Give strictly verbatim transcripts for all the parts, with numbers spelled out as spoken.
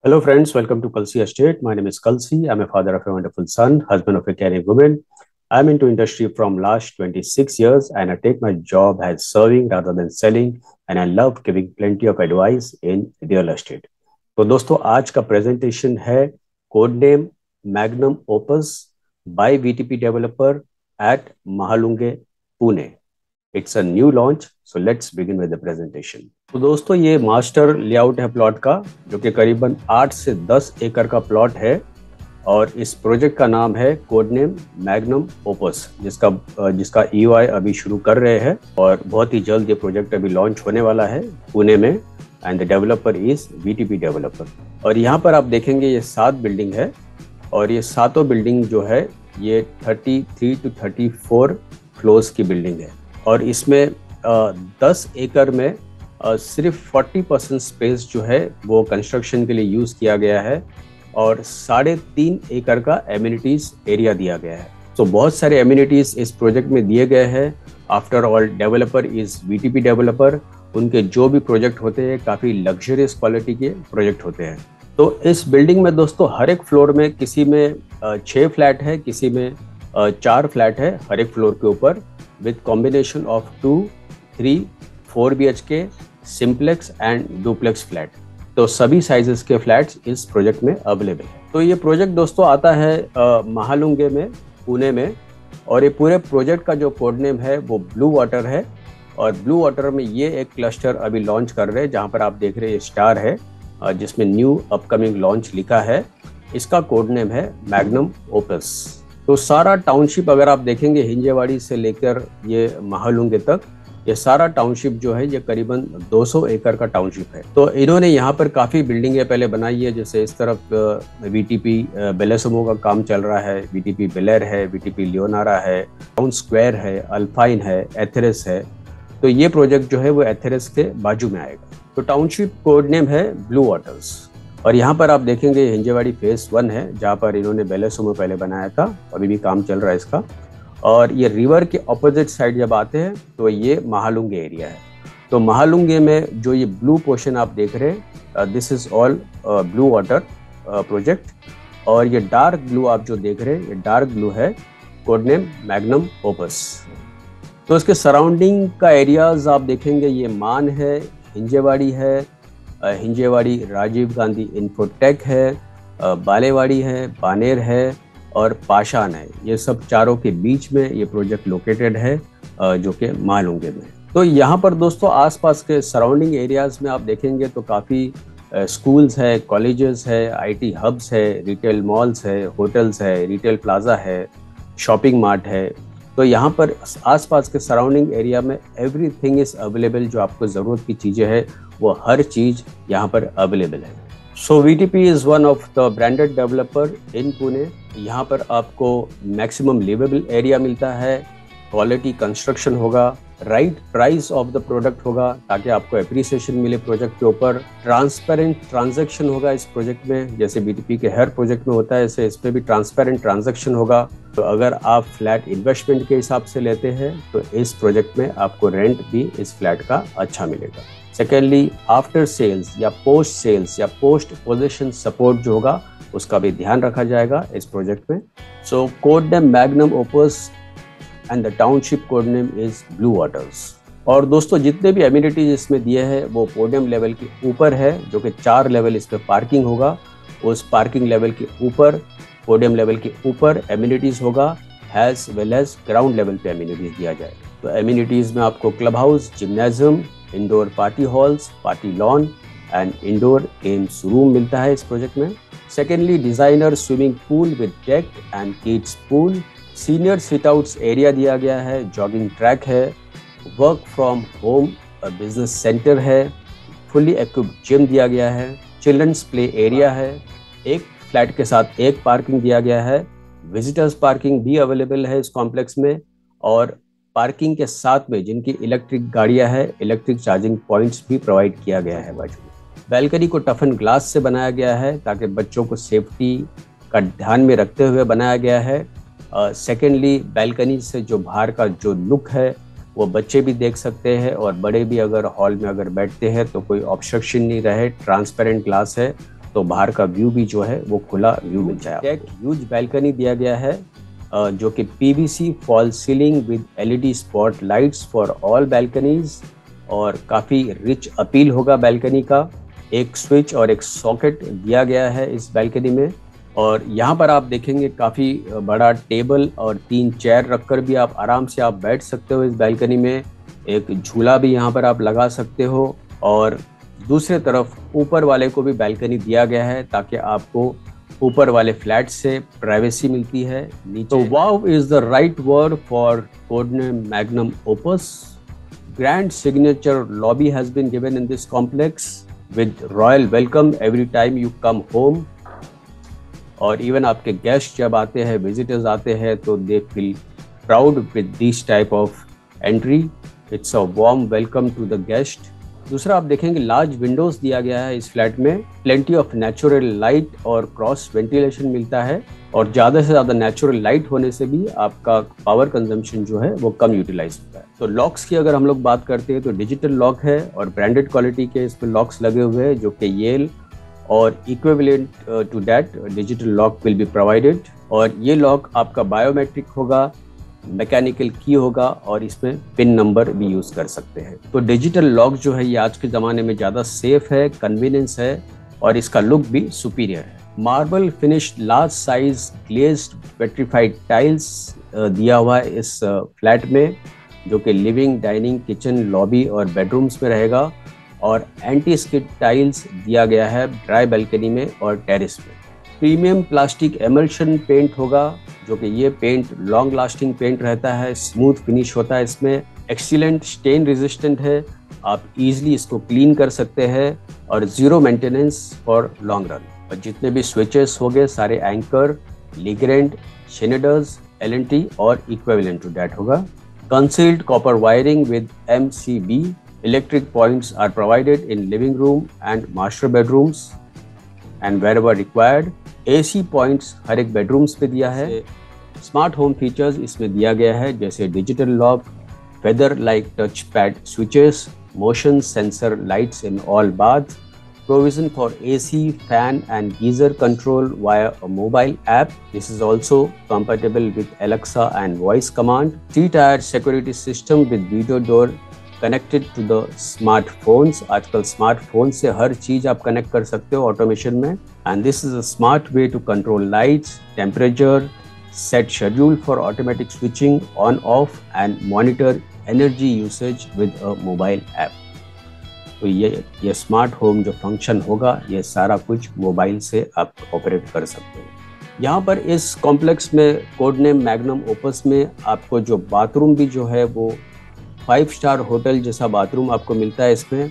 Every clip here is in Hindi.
Hello, friends. Welcome to Kalsi Estate. My name is Kalsi. I'm a father of a wonderful son, husband of a caring woman. I'm into industry from last twenty-six years, and I take my job as serving rather than selling. And I love giving plenty of advice in real estate. तो दोस्तों आज का प्रेजेंटेशन है code name magnum opus by VTP developer at Mahalunge Pune. It's a new launch, so let's begin with the presentation. तो दोस्तों ये मास्टर लेआउट है प्लॉट का, जो कि करीबन आठ से दस एकड़ का प्लॉट है. और इस प्रोजेक्ट का नाम है कोड नेम मैग्नम ओपस, जिसका जिसका ईओआई अभी शुरू कर रहे हैं और बहुत ही जल्द ये प्रोजेक्ट अभी लॉन्च होने वाला है पुणे में. And the developer is VTP developer. और यहाँ पर आप देखेंगे ये सात बिल्डिंग है, और ये सातों बिल्डिंग जो है ये तैंतीस टू चौंतीस फ्लोर्स की बिल्डिंग है. और इसमें दस एकड़ में आ, सिर्फ चालीस परसेंट स्पेस जो है वो कंस्ट्रक्शन के लिए यूज़ किया गया है, और साढ़े तीन एकड़ का एमिनिटीज़ एरिया दिया गया है. तो बहुत सारे एमिनिटीज़ इस प्रोजेक्ट में दिए गए हैं. After all developer is VTP developer. उनके जो भी प्रोजेक्ट होते हैं काफ़ी लग्जरियस क्वालिटी के प्रोजेक्ट होते हैं. तो इस बिल्डिंग में दोस्तों हर एक फ्लोर में किसी में छः फ्लैट है, किसी में चार फ्लैट है हर एक फ्लोर के ऊपर, with combination of two three four B H K simplex and duplex flat. तो सभी साइजेस के फ्लैट्स इस प्रोजेक्ट में अवेलेबल है. तो ये प्रोजेक्ट दोस्तों आता है आ, महालुंगे में, पुणे में. और ये पूरे प्रोजेक्ट का जो कोड नेम है वो ब्लू वाटर है. और ब्लू वाटर में ये एक क्लस्टर अभी लॉन्च कर रहे हैं, जहाँ पर आप देख रहे हैं स्टार है जिसमें न्यू अपकमिंग लॉन्च लिखा है. इसका कोड नेम है मैग्नम ओपस. तो सारा टाउनशिप अगर आप देखेंगे हिंजेवाड़ी से लेकर ये महालुंगे तक, ये सारा टाउनशिप जो है ये करीबन दो सौ एकड़ का टाउनशिप है. तो इन्होंने यहाँ पर काफ़ी बिल्डिंगें पहले बनाई है. जैसे इस तरफ वीटीपी बेलेसमो का काम चल रहा है, वीटीपी बेलेर है, वीटीपी लियोनारा है, टाउन स्क्वायर है, अल्पाइन है, एथेरेस है. तो ये प्रोजेक्ट जो है वो एथेरेस के बाजू में आएगा. तो टाउनशिप कोड नेम है ब्लू वाटर्स. और यहाँ पर आप देखेंगे हिंजेवाड़ी फेस वन है, जहाँ पर इन्होंने बेलेसमो पहले बनाया था, अभी भी काम चल रहा है इसका. और ये रिवर के ऑपोजिट साइड जब आते हैं तो ये महालुंगे एरिया है. तो महालुंगे में जो ये ब्लू पोर्शन आप देख रहे हैं, this is all blue water project. और ये डार्क ब्लू आप जो देख रहे हैं, ये डार्क ब्लू है कोड नेम मैग्नम ओपस. तो इसके सराउंडिंग का एरियाज आप देखेंगे, ये मान है, हिंजेवाड़ी है, हिंजेवाड़ी राजीव गांधी इन्फोटेक है, बालेवाड़ी है, बानेर है और पाषाण है. ये सब चारों के बीच में ये प्रोजेक्ट लोकेटेड है, जो कि महालुंगे में. तो यहाँ पर दोस्तों आसपास के सराउंडिंग एरियाज में आप देखेंगे तो काफ़ी स्कूल्स है, कॉलेजेस है, आईटी हब्स है, रिटेल मॉल्स है, होटल्स है, रिटेल प्लाजा है, शॉपिंग मार्ट है. तो यहाँ पर आसपास के सराउंडिंग एरिया में एवरीथिंग इज़ अवेलेबल. जो आपको ज़रूरत की चीज़ें हैं वो हर चीज़ यहाँ पर अवेलेबल है. So VTP is one of the branded developer in Pune. यहाँ पर आपको मैक्सिमम लिवेबल एरिया मिलता है, क्वालिटी कंस्ट्रक्शन होगा, right price of the product होगा ताकि आपको एप्रिसिएशन मिले प्रोजेक्ट के ऊपर. ट्रांसपेरेंट ट्रांजैक्शन होगा इस प्रोजेक्ट में, जैसे बीटीपी के हर प्रोजेक्ट में होता है ऐसे इसमें भी ट्रांसपेरेंट ट्रांजैक्शन होगा. तो अगर आप फ्लैट इन्वेस्टमेंट के हिसाब से लेते हैं तो इस प्रोजेक्ट में आपको रेंट भी इस फ्लैट का अच्छा मिलेगा. सेकेंडली, आफ्टर सेल्स या पोस्ट सेल्स या पोस्ट पोजीशन सपोर्ट जो होगा उसका भी ध्यान रखा जाएगा इस प्रोजेक्ट में. So code name magnum opus and the township code name is blue waters. और दोस्तों जितने भी एमिनिटीज इसमें दिए हैं वो पोडियम लेवल के ऊपर है, जो कि चार लेवल इस पे पार्किंग होगा. उस पार्किंग लेवल के ऊपर, पोडियम लेवल के ऊपर एमिनिटीज होगा, as well as ground level पे एमिनिटीज दिया जाए. तो एमिनिटीज में आपको club house, gymnasium, indoor party halls, party lawn and indoor games room मिलता है इस प्रोजेक्ट में. Secondly, designer swimming pool with deck and kids pool. Senior sit outs area दिया गया है, जॉगिंग ट्रैक है, work from home business centre है, फुली इक्विप्ड जिम दिया गया है, चिल्ड्रंस प्ले एरिया है. एक फ्लैट के साथ एक पार्किंग दिया गया है. विजिटर्स पार्किंग भी अवेलेबल है इस कॉम्प्लेक्स में. और पार्किंग के साथ में जिनकी इलेक्ट्रिक गाड़ियां है, इलेक्ट्रिक चार्जिंग पॉइंट्स भी प्रोवाइड किया गया है बाजू में. बैल्कनी को टफन ग्लास से बनाया गया है ताकि बच्चों को सेफ्टी का ध्यान में रखते हुए बनाया गया है. सेकेंडली, बैल्कनी से जो बाहर का जो लुक है वो बच्चे भी देख सकते हैं और बड़े भी अगर हॉल में अगर बैठते हैं तो कोई ऑब्स्ट्रक्शन नहीं रहे. ट्रांसपेरेंट ग्लास है तो बाहर का व्यू भी जो है वो खुला व्यू मिल जाए। एक ह्यूज बैल्कनी दिया गया है जो कि PVC false ceiling with LED spot lights for all balconies, और काफ़ी रिच अपील होगा बैल्कनी का। एक स्विच और एक सॉकेट दिया गया है इस बैल्कनी में, और यहाँ पर आप देखेंगे काफ़ी बड़ा टेबल और तीन चेयर रखकर भी आप आराम से आप बैठ सकते हो इस बैल्कनी में। एक झूला भी यहाँ पर आप लगा सकते हो, और दूसरे तरफ ऊपर वाले को भी बैल्कनी दिया गया है ताकि आपको ऊपर वाले फ्लैट से प्राइवेसी मिलती है। तो wow is the right word for code name magnum opus. Grand signature lobby has been given in this complex with royal welcome every time you come home, और इवन आपके गेस्ट जब आते हैं, विजिटर्स आते हैं, तो they feel proud with this type of entry. It's a warm welcome to the guest. दूसरा आप देखेंगे लार्ज विंडोज दिया गया है इस फ्लैट में। प्लेंटी ऑफ नेचुरल लाइट और क्रॉस वेंटिलेशन मिलता है, और ज़्यादा से ज़्यादा नेचुरल लाइट होने से भी आपका पावर कंजम्पशन जो है वो कम यूटिलाइज होता है। तो लॉक्स की अगर हम लोग बात करते हैं तो डिजिटल लॉक है और ब्रांडेड क्वालिटी के इस पर लॉक्स लगे हुए हैं जो कि येल और equivalent to that digital lock will be provided. और ये लॉक आपका बायोमेट्रिक होगा, मैकेनिकल की होगा, और इसमें पिन नंबर भी यूज़ कर सकते हैं। तो डिजिटल लॉक जो है ये आज के ज़माने में ज़्यादा सेफ है, कन्वीनियंस है, और इसका लुक भी सुपीरियर है। Marble finished large size glazed vitrified tiles दिया हुआ है इस फ्लैट में, जो कि लिविंग, डाइनिंग, किचन, लॉबी और बेडरूम्स में रहेगा। और एंटी स्किड टाइल्स दिया गया है ड्राई बैल्कनी में और टेरेस में। प्रीमियम प्लास्टिक एमल्शन पेंट होगा, जो कि ये पेंट लॉन्ग लास्टिंग पेंट रहता है, स्मूथ फिनिश होता है इसमें, एक्सीलेंट स्टेन रेजिस्टेंट है, आप इजीली इसको क्लीन कर सकते हैं, और zero maintenance for long run. और जितने भी स्विचेस हो गए सारे Anchor, Legrand, Schneiders, L N T और इक्विवेलेंट टू दैट होगा। Concealed copper wiring with M C B. Electric points are provided in living room and master bedrooms, and wherever required, A C points हर एक bedrooms पे दिया है। Smart home features इसमें दिया गया है, जैसे digital lock, feather like touch pad switches, motion sensor lights in all baths, provision for A C, fan and geyser control via a mobile app. This is also compatible with Alexa and voice command. Three-tier security system with video door connected to the smartphones. आजकल स्मार्टफोन से हर चीज आप कनेक्ट कर सकते हो ऑटोमेशन में. And this is a smart way to control lights, temperature, set schedule for automatic switching on off and monitor energy usage with a mobile app. तो ये ये स्मार्ट होम जो फंक्शन होगा ये सारा कुछ मोबाइल से आप ऑपरेट कर सकते हो। यहाँ पर इस कॉम्प्लेक्स में कोडनेम मैग्नम ओपस में आपको जो बाथरूम भी जो है वो फाइव स्टार होटल जैसा बाथरूम आपको मिलता है। इसमें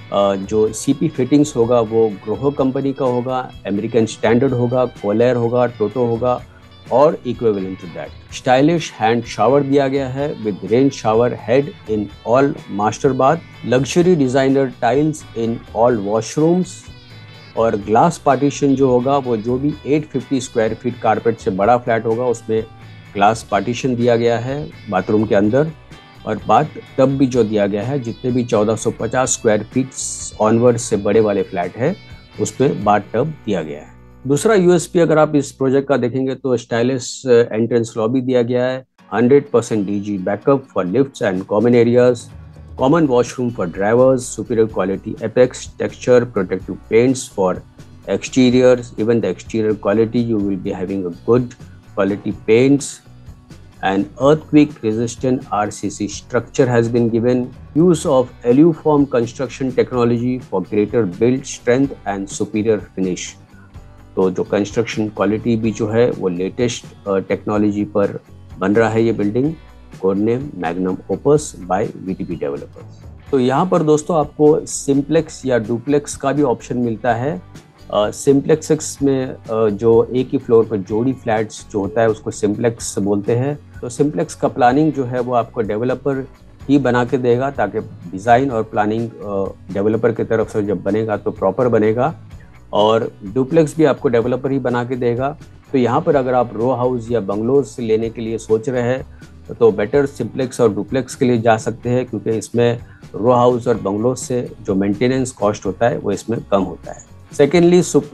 जो सीपी फिटिंग्स होगा वो ग्रोहो कंपनी का होगा, अमेरिकन स्टैंडर्ड होगा, कोलेर होगा, टोटो होगा और equivalent to that. Stylish hand shower दिया गया है with rain shower head in all master bath, luxury designer tiles in all washrooms, और ग्लास पार्टीशन जो होगा वो जो भी आठ सौ पचास स्क्वायर फीट कारपेट से बड़ा फ्लैट होगा उसमें ग्लास पार्टीशन दिया गया है बाथरूम के अंदर। और बाथ टब भी जो दिया गया है, जितने भी चौदह सौ पचास स्क्वायर फीट ऑनवर्ड से बड़े वाले फ्लैट है उसमें बाथ टब दिया गया है। दूसरा यूएसपी अगर आप इस प्रोजेक्ट का देखेंगे तो स्टाइलिश एंट्रेंस लॉबी दिया गया है, hundred percent DG backup for lifts and common areas, common washroom for drivers, superior quality Apex texture protective paints for exteriors, even the exterior quality you will be having a good quality paints, and earthquake resistant R C C structure has been given. Use of aluform construction technology for greater build strength and superior finish. तो जो कंस्ट्रक्शन क्वालिटी भी जो है वो लेटेस्ट टेक्नोलॉजी पर बन रहा है ये building, code name magnum opus by VTP developers. तो यहाँ पर दोस्तों आपको सिंप्लेक्स या डुप्लेक्स का भी ऑप्शन मिलता है। सिंप्लेक्स uh, में uh, जो एक ही फ्लोर पर जोड़ी फ्लैट्स जो होता है उसको सिंप्लेक्स बोलते हैं। तो सिंप्लेक्स का प्लानिंग जो है वो आपको डेवलपर ही बना के देगा, ताकि डिज़ाइन और प्लानिंग डेवलपर की तरफ से जब बनेगा तो प्रॉपर बनेगा, और डुप्लेक्स भी आपको डेवलपर ही बना के देगा। तो यहाँ पर अगर आप रो हाउस या बंगलोज लेने के लिए सोच रहे हैं तो बेटर सिंप्लेक्स और डुप्लेक्स के लिए जा सकते हैं, क्योंकि इसमें रो हाउस और बंगलोज से जो मेंटेनेंस कॉस्ट होता है वो इसमें कम होता है। सेकेंडली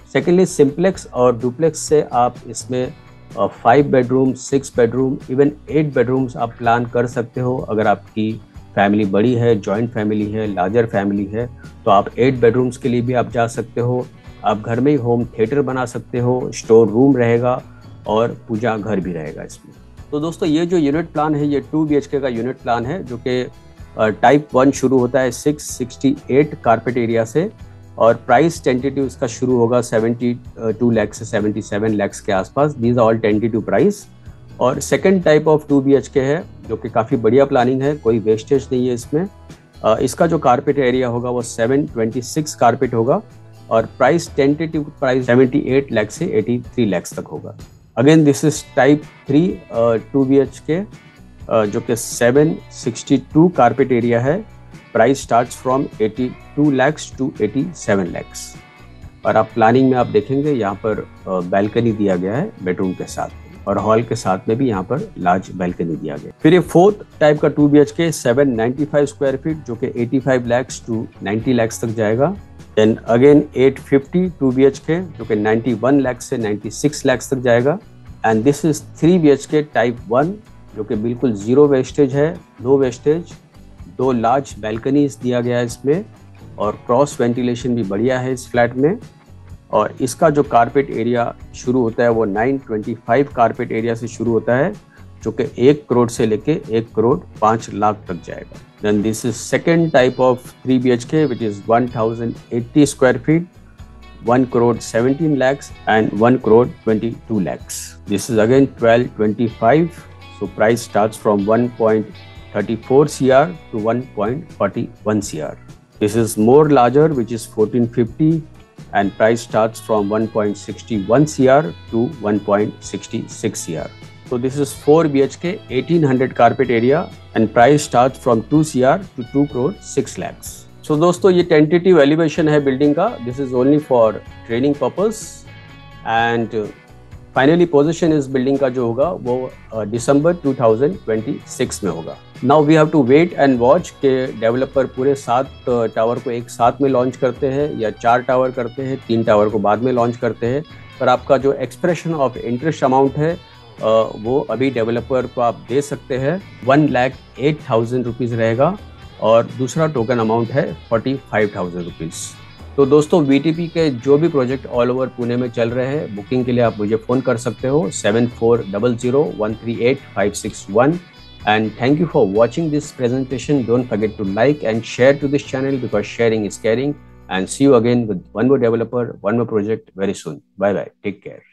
सेकेंडली सिंप्लेक्स और डुप्लेक्स से आप इसमें five bedroom, six bedroom, even eight bedrooms आप प्लान कर सकते हो। अगर आपकी फैमिली बड़ी है, जॉइंट फैमिली है, लार्जर फैमिली है, तो आप एट बेडरूम्स के लिए भी आप जा सकते हो। आप घर में ही होम थिएटर बना सकते हो, स्टोर रूम रहेगा और पूजा घर भी रहेगा इसमें। तो दोस्तों ये जो यूनिट प्लान है ये टू बी एच के का यूनिट प्लान है, जो कि टाइप वन शुरू होता है six sixty eight carpet area से, और प्राइस टेंटेटिव इसका शुरू होगा सेवेंटी टू लैख से सेवेंटी सेवन लैक्स के आसपास। These all tentative price. और second type of two B H K है जो कि काफ़ी बढ़िया प्लानिंग है, कोई वेस्टेज नहीं है इसमें। uh, इसका जो कारपेट एरिया होगा वो सेवन ट्वेंटी सिक्स कारपेट होगा, और price tentative price seventy eight lakh से एटी थ्री लैक्स तक होगा। Again this is type three two B H K जो कि seven sixty two carpet area है। Price starts from eighty two lakhs to eighty seven lakhs. और आप प्लानिंग में आप देखेंगे यहाँ पर बैल्कनी दिया गया है बेडरूम के साथ, और हॉल के साथ में भी यहाँ पर लार्ज बैल्कनी दिया गया। फिर ये फोर्थ टाइप का two B H K seven ninety five square feet जो कि eighty five lakhs to ninety lakhs तक जाएगा। Then again eight fifty two B H K जो कि नाइन्टी वन लैक्स से नाइन्टी सिक्स लैक्स तक जाएगा। And this is three B H K type one जो कि बिल्कुल जीरो वेस्टेज है, नो वेस्टेज, दो लार्ज बैल्कनीज दिया गया है इसमें, और क्रॉस वेंटिलेशन भी बढ़िया है इस फ्लैट में। और इसका जो कारपेट एरिया शुरू होता है वो nine twenty five carpet area से शुरू होता है, जो कि एक करोड़ से लेके एक करोड़ पाँच लाख तक जाएगा। Then this is second type of three B H K which is one thousand eighty square feet, one crore seventeen lakhs and one crore twenty-two lakhs. This is again twelve twenty-five. So price starts from one point three four crore to one point four one crore. This is more larger, which is fourteen fifty, and price starts from one point six one crore to one point six six crore. So this is four B H K, eighteen hundred carpet area, and price starts from two crore to two crore six lakhs. So दोस्तों ये टेंटेटिव एलिवेशन है बिल्डिंग का। This is only for training purpose, and finally possession इस बिल्डिंग का जो होगा वो दिसंबर टू थाउजेंड ट्वेंटी सिक्स में होगा। Now we have to wait and watch के डेवलपर पूरे सात टावर को एक साथ में लॉन्च करते हैं या चार टावर करते हैं, तीन टावर को बाद में लॉन्च करते हैं। पर आपका जो एक्सप्रेशन ऑफ इंटरेस्ट अमाउंट है वो अभी डेवलपर को आप दे सकते हैं, one lakh eight thousand rupees रहेगा, और दूसरा टोकन अमाउंट है फोर्टी फाइव थाउजेंड रुपीज़। तो दोस्तों वी टी पी के जो भी प्रोजेक्ट ऑल ओवर पुणे में चल रहे हैं, बुकिंग के लिए आप मुझे फ़ोन कर सकते हो seven four double zero one three eight five six one. And thank you for watching this presentation. Don't forget to like and share to this channel because sharing is caring. And see you again with one more developer, one more project very soon. Bye bye, take care.